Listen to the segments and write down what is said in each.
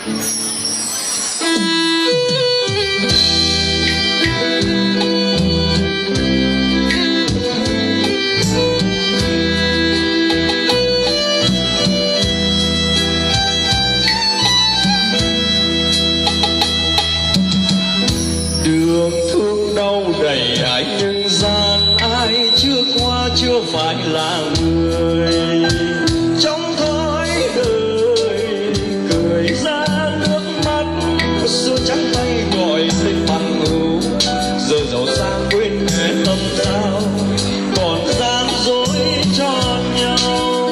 Đường thương đau đầy ải nhân gian, ai chưa qua chưa phải là người. Trong thói đời cười ra nước mắt, xưa trắng tay gọi tên bằng hữu. Giờ giàu sang quên kẻ tâm giao, còn gian dối cho nhau.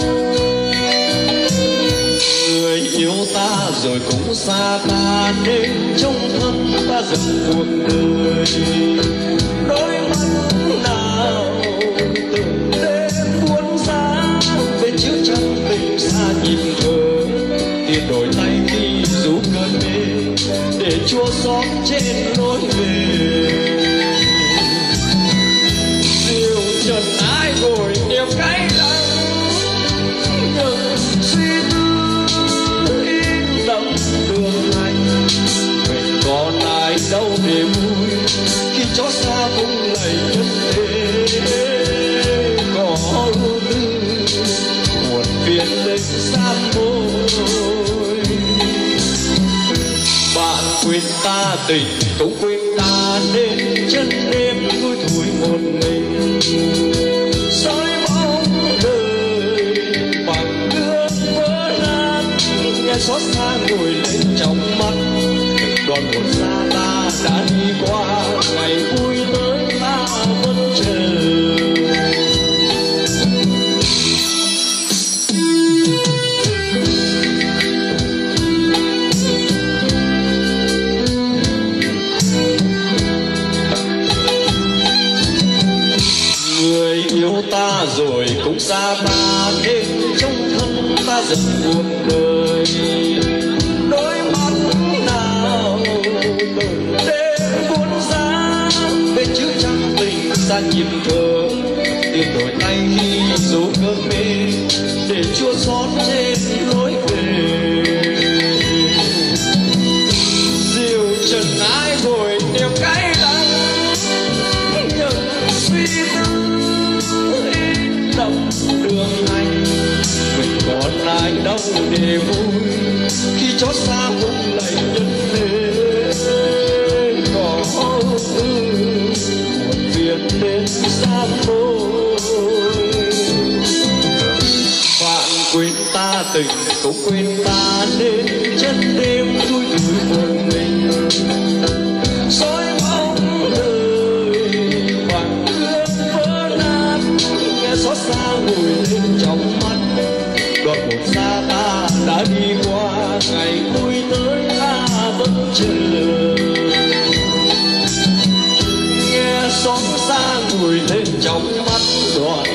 Người yêu ta rồi cũng xa ta, nên trong thân ta dần cuộc đời. Đôi mắt nào từng đêm buồn giá, về chiếu chân tình xa nhịp thở. Tiền đổi tay khi rủ cơn mê, để chua xót trên lối về. Diều trần ai ngồi niềm cay đắng, nhưng suy tư in đậm đường hành. Mình còn ai đâu để vui, khi chó xa cũng lầy nhân thế. Có ưu tư buồn phiền lên san môi. Bạn quên ta tình cũng quên ta, nên chân đêm thui thủi một mình. Soi bóng đời bằng nước vỡ nát, nghe xót xa ngồi lên trong mắt. Đoàn một xa ta đã đi qua, ngày vui tới ta vẫn chờ. Người yêu ta rồi cũng xa ta, nên trong thân ta dần cuộc đời. Đôi mắt nào từng đêm buồn giá, về chữ trắng tình xa nhịp thở. Tiền đổi tay khi dù cơn mê, để chua xót trên lối về. Diều trần ai ngồi niềm cay đắng, nhưng suy tư in đậm đường hành. Mình còn ai đâu để vui, khi chó xa cũng lầy nhân thế. Có buồn phiền đến xa môi. Bạn quên ta tình cũng quên ta, nên chân đêm thui thủi một mình. Soi bóng đời bằng nước vỡ nát, nghe xót xa ngồi lên trong mắt. Đoạn một xa ta đã đi qua, ngày vui tới ta vẫn chờ. Nghe xót xa ngồi lên trong mắt. Đoạn